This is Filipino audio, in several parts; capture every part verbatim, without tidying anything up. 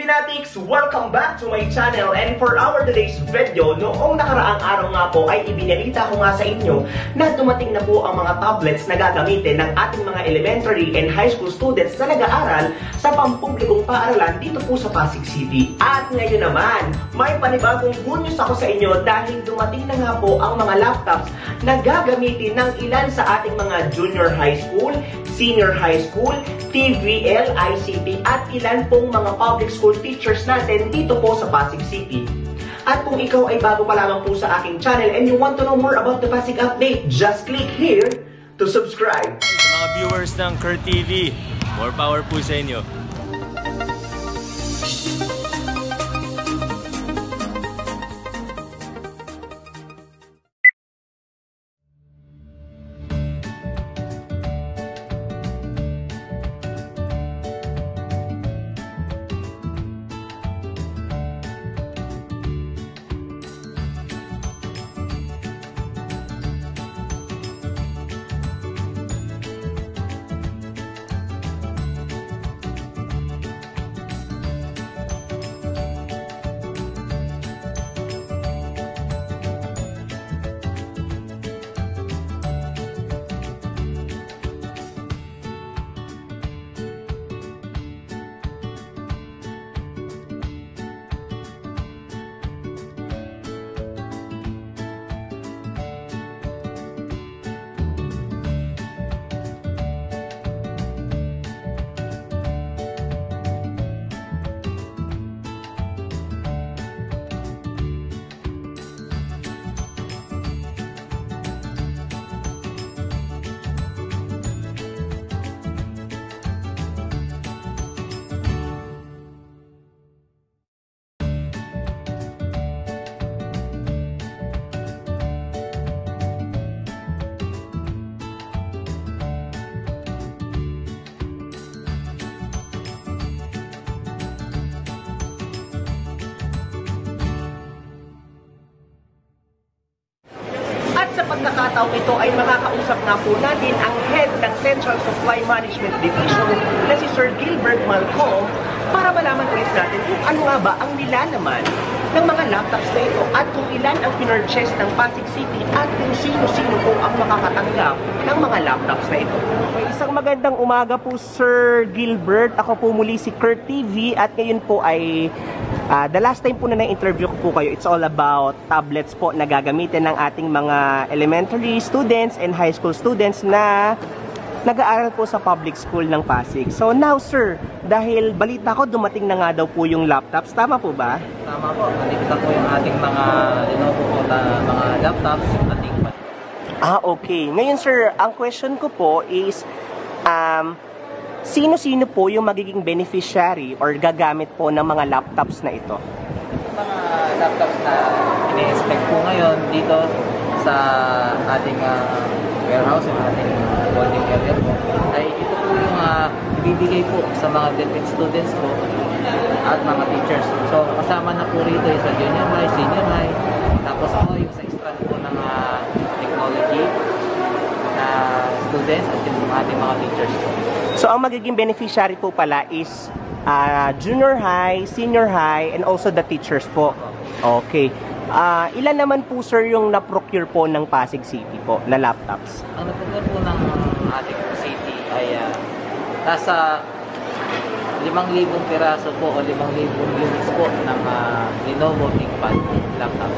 Binatics! Welcome back to my channel, and for our today's video, noong nakaraang araw nga po ay ibinalita ko nga sa inyo na dumating na po ang mga tablets na gagamitin ng ating mga elementary and high school students na nag-aaral sa pampublikong paaralan dito po sa Pasig City. At ngayon naman, may panibagong good news ako sa inyo dahil dumating na nga po ang mga laptops na gagamitin ng ilan sa ating mga junior high school, senior high school, T V L, I C T at ilan pong mga public school teachers natin dito po sa Pasig City. At kung ikaw ay bago pa lamang po sa aking channel and you want to know more about the Pasig Update, just click here to subscribe. Sa mga viewers ng Kurt T V, more power po sa inyo. Sa pagkakataong ito ay makakausap nga po natin ang head ng Central Supply Management Division na si Sir Gilbert Malcolm para malaman ulit natin kung ano nga ba ang nilalaman ng mga laptops na ito at kung ilan ang pinurchase ng Pasig City at kung sino-sino po ang makakatanggap ng mga laptops na ito. Isang magandang umaga po Sir Gilbert. Ako po muli si Kurt T V at ngayon po ay Uh, the last time po na na-interview ko po kayo, it's all about tablets po na gagamitin ng ating mga elementary students and high school students na nag-aaral po sa public school ng Pasig. So now sir, dahil balita ko dumating na nga daw po yung laptops, tama po ba? Tama po, nandito po yung ating mga Lenovo po na mga laptops at ThinkPad. Ah, okay. Ngayon sir, ang question ko po is, um, sino-sino po yung magiging beneficiary or gagamit po ng mga laptops na ito? Mga laptops na ini-expect po ngayon dito sa ating uh, warehouse, yung ating holding area po, ay ito po yung uh, ibibigay po sa mga DepEd students po at mga teachers. So kasama na po rito yung sa junior high, senior high, tapos po yung sa strand po ng uh, technology na students at yung ating mga teachers po. So, ang magiging beneficiary po pala is uh, junior high, senior high, and also the teachers po. Okay. Uh, ilan naman po, sir, yung na-procure po ng Pasig City po na laptops? Ang na-procure po ng ating city ay uh, nasa limang libong piraso po o limang libong units po ng uh, Lenovo ThinkPad laptops.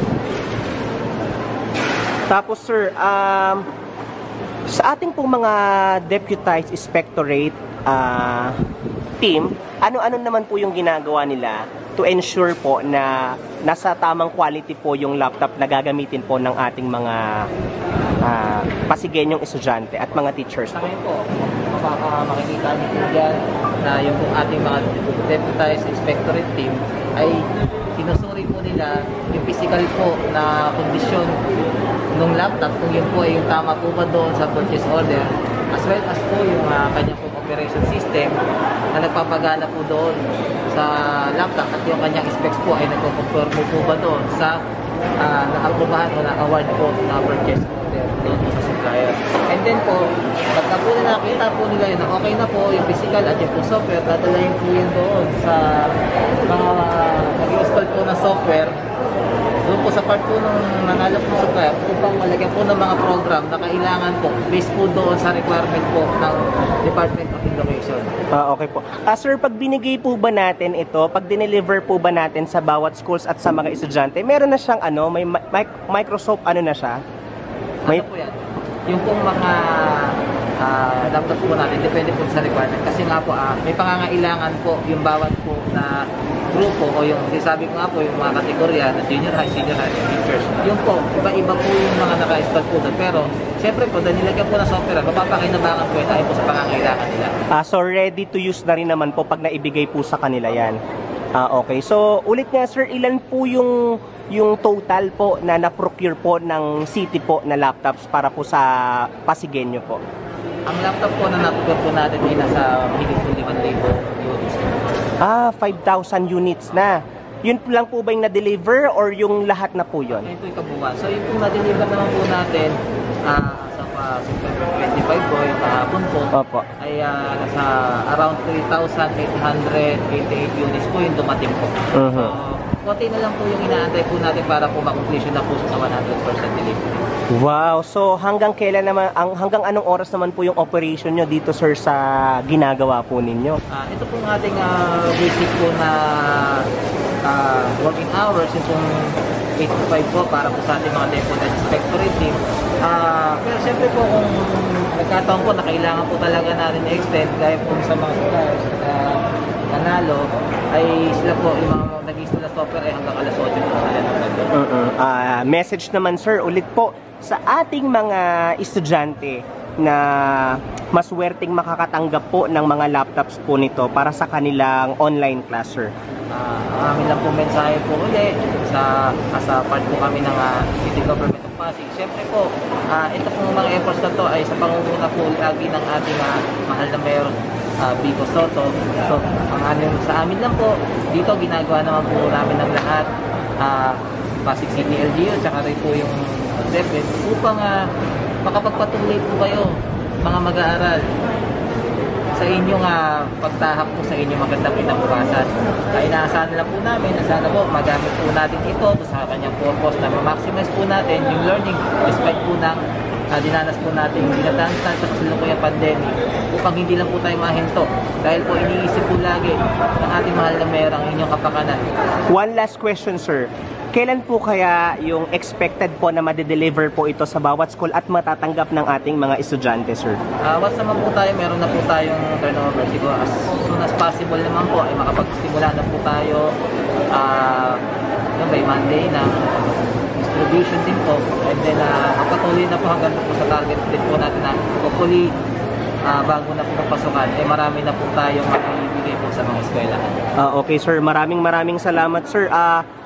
Tapos, sir, um... sa ating pong mga deputized inspectorate uh, team, ano-ano naman po yung ginagawa nila to ensure po na nasa tamang quality po yung laptop na gagamitin po ng ating mga uh, Pasigueñong estudyante at mga teachers po? Sa ngayon po, makikita niyo po dyan na yung pong ating mga deputized inspectorate team ay sinusuri po nila yung physical po na kondisyon ng laptop, kung yun po ay yung tama po ba doon sa purchase order, as well as po yung uh, kanyang po operation system na nagpapagana po doon sa laptop at yung kanyang specs po ay nagpo-conform po, po ba doon sa uh, na-aprobahan o na-award po na purchase order doon po sa supplier. And then po, pagka po na nakita po nila yun na okay na po yung physical at yung po software, dadalayin po yun doon sa mga nag-install po na software. Doon po sa part po nung nanalo po sa supplier, upang malagyan po ng mga program na kailangan po based po doon sa requirement po ng Department of Education. Ah, okay po. Ah, sir, pag binigay po ba natin ito, pag dineliver po ba natin sa bawat schools at sa mga estudyante, meron na siyang ano, may mi- Microsoft ano na siya? May Ano po yan? Yung pong mga uh, laptops po natin, depende po sa requirement. Kasi nga po, uh, may pangangailangan po yung bawat po na grupo o yung, sabi ko nga po, yung mga kategorya na junior high, senior high, teachers. Yung po, iba-iba po yung mga naka-install po doon. Pero, siyempre po, dahil nilagyan po na software, mapapakinabangan po yun tayo po sa pangangailangan nila. Ah, so ready to use na rin naman po pag naibigay po sa kanila yan. Ah, okay. So, ulit nga sir, ilan po yung yung total po na na-procure po ng city po na laptops para po sa Pasigueño po? Ang laptop po na na-procure po natin ay nasa higit po limang libo units. Ah, five thousand units na. Yun po lang po ba yung na-deliver or yung lahat na po yun? Yun po yung kabuuan. So, yung po na-deliver naman po natin uh, sa uh, September twenty-five po, yung kahapon po, Opo. ay uh, nasa around three thousand eight hundred eighty-eight units po yung dumating po. Mhm. So, konti na lang po yung inaantay po natin para po makompletion na po sa one hundred percent delivery. Wow. So hanggang kailan naman, ang, hanggang anong oras naman po yung operation nyo dito sir sa ginagawa po ninyo? Uh, ito pong ating uh, basic po na uh, working hours, yung pong eight to five po para po sa ating mga depot and inspectorate team. Uh, pero siyempre po kung nagkataon po na kailangan po talaga natin i-extend, gaya po sa mga suppliers na nanalo, ay sila po, yung mga nag-install na software ay hanggang alas eight po sila ng gabi. Uh-uh. Ah, message naman sir, ulit po sa ating mga estudyante na maswerteng makakatanggap po ng mga laptops po nito para sa kanilang online class sir. Uh, ang amin lang po mensahe po uli sa, sa part po kami ng uh, City Government of Pasig. Siyempre po, uh, ito po mga efforts na to ay sa pangunguna po lagi ng ating uh, mahal na mayor uh, Vico Soto. So, ang amin, sa amin lang po, dito ginagawa naman po namin ng lahat, uh, Pasig City L G U, tsaka rin po yung DepEd, upang uh, makapagpatuloy po kayo, mga mag-aaral, sa inyong uh, pagtahak po sa inyong magandang kinabukasan. Ay inaasahan na po namin na sana po magamit po natin ito sa kanyang purpose na ma-maximize po natin yung learning despite po ng uh, dinanas po natin dinadanstan sa kasalukuyang pandemic upang hindi lang po tayo mahinto dahil po iniisip po lagi ng ating mahal na mayor ang inyong kapakanan. One last question sir. Kailan po kaya yung expected po na ma-deliver po ito sa bawat school at matatanggap ng ating mga estudyante, sir? Uh, once naman po tayo, meron na po tayong turnover. Siguro as soon as possible naman po ay makapagsimula na po tayo uh, yung by Monday ng distribution din po. And then uh, patuloy na po hanggang po sa target din po natin na hopefully uh, bago na po magpasukan, eh marami na po tayong makibigay po sa mga eskwela. Uh, okay, sir. Maraming maraming salamat, sir. Ah... Uh,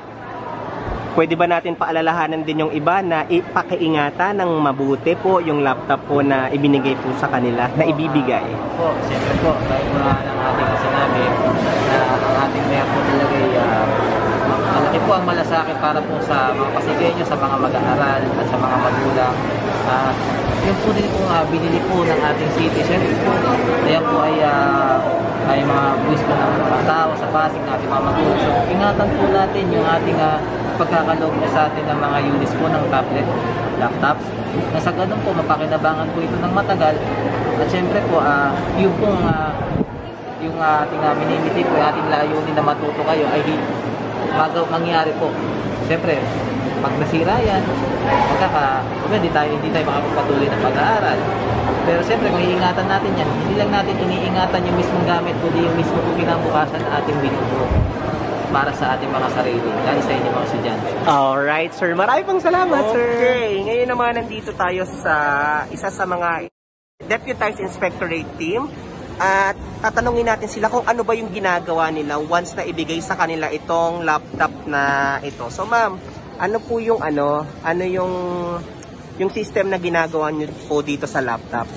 Pwede ba natin paalalahanan din yung iba na ipakiingatan ng mabuti po yung laptop po na ibinigay po sa kanila, na ibibigay? Uh, po, siyempre po, kahit mga ng ating sinabi na ang ating mayor po talaga ay uh, malaki po ang malasakit para po sa mga Pasigueño, sa mga mag-aaral at sa mga magulang. Uh, yung po din po uh, binili po ng ating city, siyempre po, kaya po ay uh, ay mga buwis po ng mga tao sa Pasig na ating mga magulang. So, ingatan po natin yung ating uh, pagkakaloob po sa atin ng mga units po ng tablet, laptops. Na sa ganun po, mapakinabangan po ito ng matagal. At syempre po, uh, yung pong uh, yung uh, ating uh, minimiti po, yung ating layunin na matuto kayo ay magaw mangyari po. Syempre, pag nasira yan, magkaka, hindi tayo, hindi tayo makapagpatuloy ng pag-aaral. Pero siyempre, kung iingatan natin yan, hindi lang natin iniingatan yung mismong gamit, kundi yung mismo po kinabukasan na ating binubuo para sa ating mga sarili, lalo sa inyong mga estudyante. Alright, sir. Maraming pang salamat, okay, sir. Okay. Ngayon naman, nandito tayo sa isa sa mga Deputized Inspectorate Team. At tatanungin natin sila kung ano ba yung ginagawa nila once na ibigay sa kanila itong laptop na ito. So, ma'am, ano po yung ano, ano yung yung system na ginagawa niyo po dito sa laptop?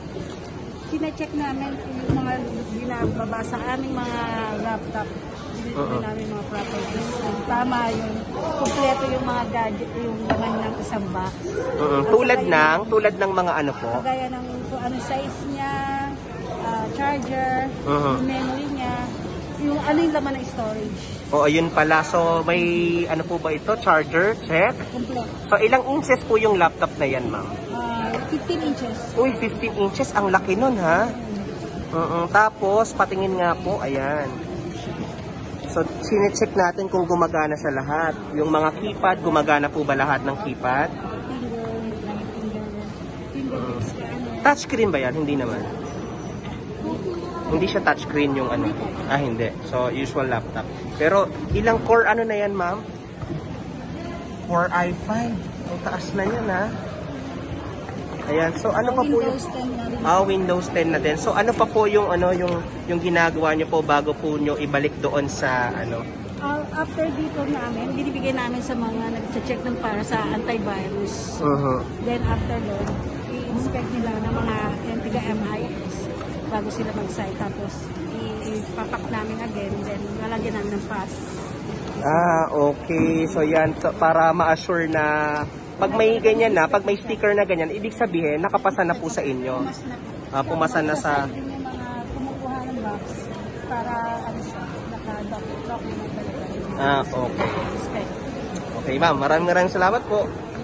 Sina-check namin yung mga binababa sa aming mga laptop. Uh-uh. May namin mga properties. Tama yung kumpleto yung mga gadget, yung laman ng isang box. Uh-uh. Tulad ng, tulad ng mga ano po? Kagaya ng kung ano size niya, uh, charger, Uh-huh. yung memory niya, yung ano yung laman ng storage. O, ayun pala. So, may ano po ba ito? Charger? Check? Kompleto. So, ilang inches po yung laptop na yan, ma'am? Uh, fifteen inches. Uy, fifteen inches. Ang laki nun, ha? Uh-uh. Tapos, patingin nga po. Ayan. So, sinecheck natin kung gumagana sa lahat. Yung mga keypad, gumagana po ba lahat ng keypad? Finger, finger, finger Uh, scanner. touchscreen ba yan? Hindi naman. Hindi siya touchscreen yung ano. Ah, hindi. So, usual laptop. Pero, ilang core ano na yan, ma'am? Core i five. Ang taas na yan, ha? Ayan. So, ano pa po yung... Windows ten na rin. Ah, Windows ten na din. So, ano pa po yung, ano, yung, yung ginagawa nyo po bago po nyo ibalik doon sa, ano? Uh, after dito namin, binibigay namin sa mga nag-check ng para sa antivirus. Uh-huh. Then after doon, i-inspect nila ng mga yung tiga-M I S bago sila mag-site. Tapos, ipapak namin again, then lalagyan namin ng pass. Ah, okay. So, yan. So, para ma-assure na pag may ganyan na, pag may sticker na ganyan, ibig sabihin, nakapasa na po sa inyo. Pumas na. Ah, pumasa na sa... Din yung mga kumukuha ng box para ano siya, naka-document talaga. Ah, okay. Inspect. Okay, ma'am. Maraming maraming salamat po.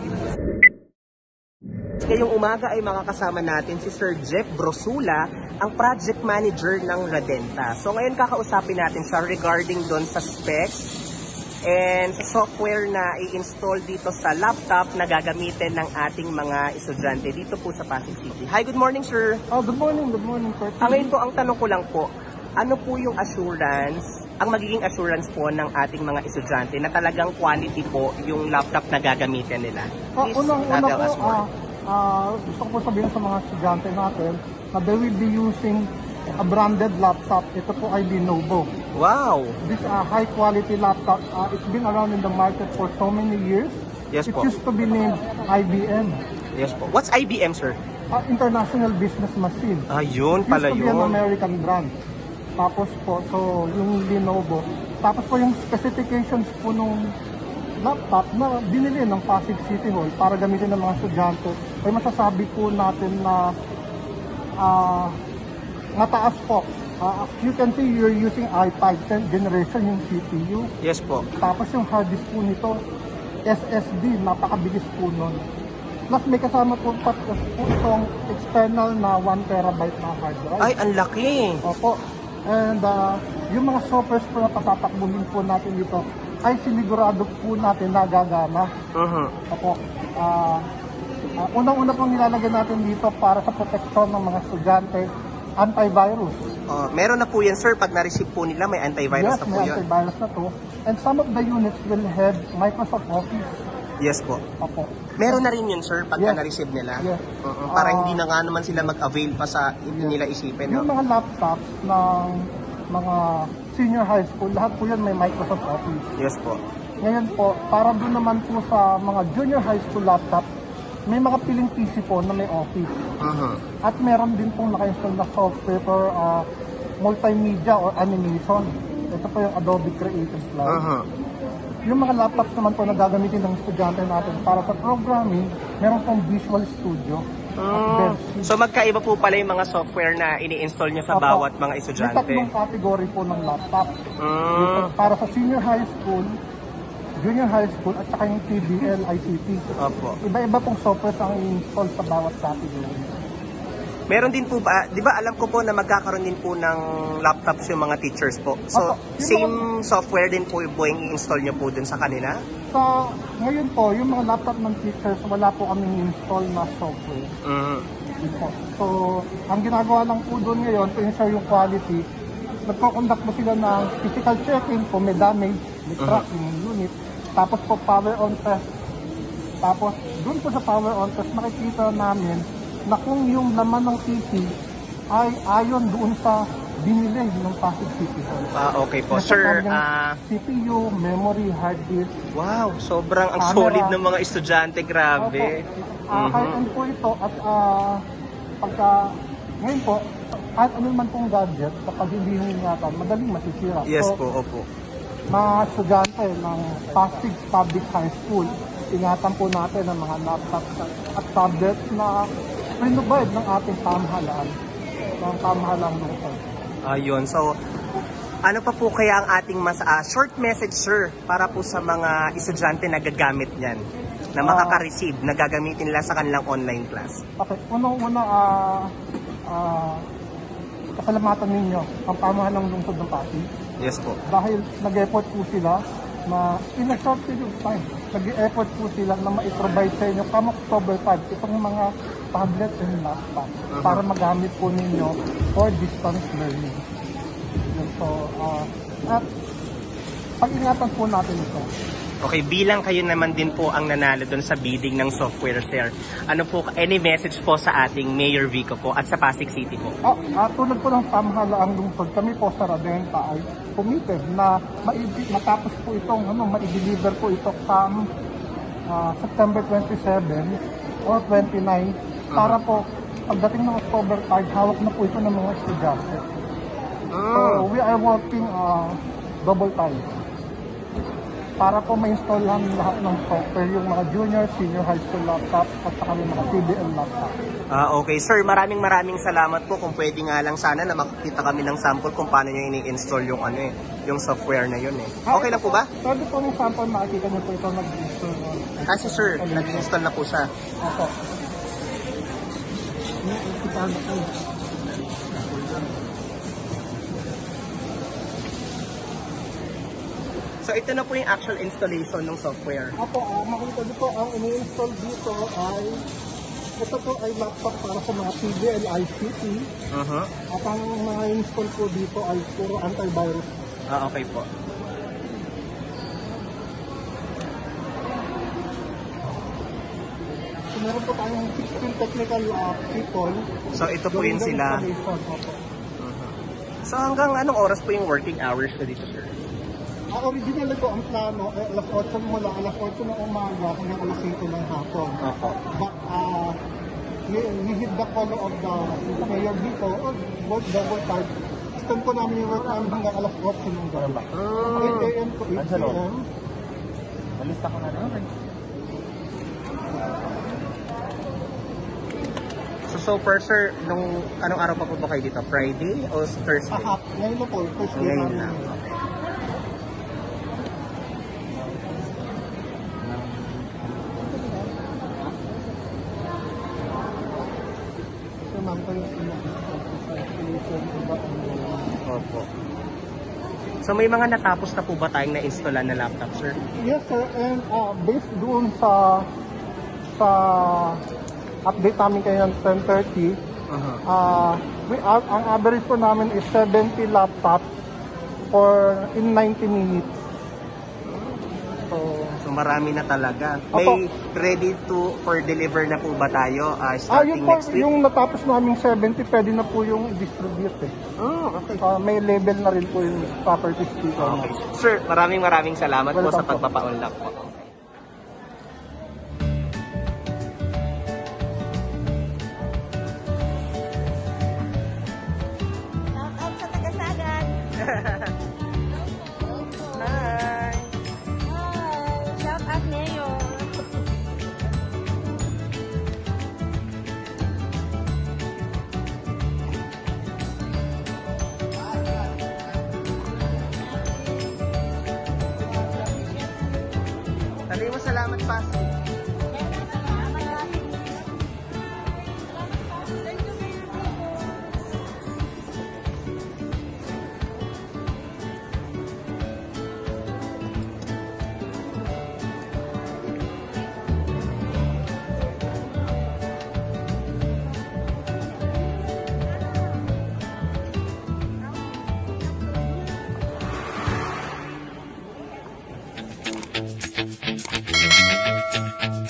Ngayong umaga ay makakasama natin si Sir Jeff Brosula, ang project manager ng Radenta. So ngayon kakausapin natin siya regarding doon sa specs and sa software na i-install dito sa laptop na gagamitin ng ating mga estudyante dito po sa Pasig City. Hi, good morning, sir. Oh, good morning, good morning, sir. Ang ngayon po, ang tanong ko lang po, ano po yung assurance, ang magiging assurance po ng ating mga estudyante na talagang quality po yung laptop na gagamitin nila? Oh, Please, unang-una tell po, us more. ah, ah, gusto ko po sabihin sa mga estudyante natin na they will be using a branded laptop. Ito po ay Lenovo. Wow! This uh, high-quality laptop, uh, it's been around in the market for so many years. Yes It po. used to be named I B M, Yes po. What's I B M, sir? uh, International Business Machine. Ah, yun It used pala to be an yun. American brand. Tapos po, so yung Lenovo. Tapos po yung specifications po nung laptop na binili ng Pasig City Hall para gamitin ng mga estudyante, ay masasabi po natin na ah, mataas po. Ah, you can see you're using i five tenth generation yung C P U. Yes po. Tapos yung hard disk po nito, S S D, napakabilis po nun. Plus may kasama po pa po itong external na one terabyte na hard drive. Ay, ang laki. Opo. And uh, yung mga softwares po na patatakbuhin po natin dito ay sinigurado po natin na gagana. Uh-huh. Opo. Uh, uh, unang-una pong nilalagay natin dito para sa proteksyon ng mga estudyante, antivirus. Uh, meron na po yan, sir. Pag na-receive po nila, may antivirus Yes, na po may yun. antivirus na to. And some of the units will have Microsoft Office. Yes po. Opo. Meron na rin yun, sir, pag Yes. na-receive nila. Yes. Uh-uh. Para Ah, hindi na nga naman sila mag-avail pa sa hindi nila isipin. Yung No? mga laptops ng mga senior high school, lahat po yan may Microsoft Office. Yes po. Ngayon po, para doon naman po sa mga junior high school laptop, may mga piling P C po na may Office. Uh-huh. At meron din pong naka-install na software for uh, multimedia or animation. Ito po yung Adobe Creative Cloud. Uh-huh. Yung mga laptops naman po na gagamitin ng estudyante natin para sa programming, meron pong Visual Studio. At Mm. DevC. So magkaiba po pala yung mga software na ini-install nyo sa Opo. bawat mga May estudyante. tatlong category po ng laptop. Mm. Para sa senior high school, junior high school, at saka yung T B L, I C T. Opo. Iba-iba pong software ang i-install sa bawat category. Meron din po ba, di ba alam ko po na magkakaroon din po ng laptops yung mga teachers po. So, Opo. Yung same software din po yung i-install nyo po dun sa kanila? So, ngayon po, yung mga laptop ng teachers, wala po kaming install na software. Mm. Yun po. So, ang ginagawa lang po doon ngayon, to ensure yung quality, nagko-conduct po sila ng physical checking kung may damage, may crack yung unit. Tapos po, power on test. Tapos, doon po sa power on test, makikita namin na kung yung laman ng P C ay ayon doon sa binili ng Pasig City Hall. Ah, okay po. Nasa Sir, kanyang ah, C P U, memory, hard disk. wow, sobrang ang Camera. solid ng mga estudyante, grabe. Opo. Ah, Mhm. high-end po ito at ah, pagka ngayon po, kahit ano man pong gadget, kapag hindi ingatan, madaling masisira. Yes so, po, opo. mga estudyante ng Pasig Public High School, ingatan po natin ang mga laptops at tablets na provide ng ating pamahalaan, ng pamahalang lungsod. Ayun, so ano pa po kaya ang ating mas ah, short message, sir, para po sa mga estudyante na gagamit niyan, na makaka-receive, na gagamitin nila sa kanilang online class? Okay, unang-una, ah, ah, pasalamatan ninyo ang pamahalang lungsod ng Pasig. Yes po. Dahil nag-effort po sila na in a short period of time, nag-effort po sila na ma-provide sa inyo come October five itong mga tablet and laptop Uh-huh. para magamit po ninyo for distance learning. Yun, so, uh, at pag-ingatan po natin ito. Okay, bilang kayo naman din po ang nanalo doon sa bidding ng software, sir, ano po, any message po sa ating Mayor Vico po at sa Pasig City po? Ah, ah, tulad po ng pamahalaang lungsod, kami po sa Radenta ay committed na maibig, matapos po itong ano, ma-deliver po ito sa uh, September twenty-seven or twenty-nine para po pagdating ng October five, hawak na po ito ng mga estudyante. So we are working uh, double time para po ma-install lang lahat ng software, yung mga junior, senior high school laptop at saka yung mga P B L laptop. Ah, okay, sir. Maraming maraming salamat po. Kung pwede nga lang sana na makikita kami ng sample kung paano nyo ini-install yung ano eh, yung software na yun eh. Okay lang po ba? Pwede po ng sample, makikita nyo po ito nag-install. Kasi sir, nag-install na po siya. Opo. Kita na po. So ito na po yung actual installation ng software. Opo, uh, makikita nyo po, ang ini-install dito ay ito po ay laptop para sa mga P B L I C T. Uh-huh. At ang mga install po dito ay puro antivirus. Ah, okay po. So, meron po tayong sixteen technical uh, people. So ito po doing yun the sila. installation. Opo. So hanggang anong oras po yung working hours ko dito, sir? Ang original po ang plano ay alas otso mula alas otso ng umaga hanggang alas siyete ng hapon. Opo. But uh, we, we hit the call of the mayor dito, or both double time. Extend po namin yung work time hanggang alas otso ng gabi. eight A M to eight P M Malista ko na naman. So so far, sir, nung anong araw pa po ba kayo dito? Friday o Thursday? Aha, ngayon na po, first day Ngayon namin. na. Okay. So, ma'am, po yung installation, iba ang Opo. So may mga natapos na po ba tayong na-installan na laptop, sir? Yes, sir. And uh, based doon sa sa update namin kayo ng ten thirty, Uh-huh. uh, we, uh, ang average po namin is seventy laptops for in ninety minutes. So, So marami na talaga. Opo. May ready to for deliver na po ba tayo uh, ah, starting yun po, next week? yung natapos namin seventy, pwede na po yung distribute eh. Oh, okay. Uh, may label na rin po yung property sticker. Okay. Sir, maraming maraming salamat po sa Welcome po. pagpapa-unlock po. Shout out sa Tagasagan. Hi! Hi. Shout out Mayor. Sabi mo salamat, Pastor. Thank you.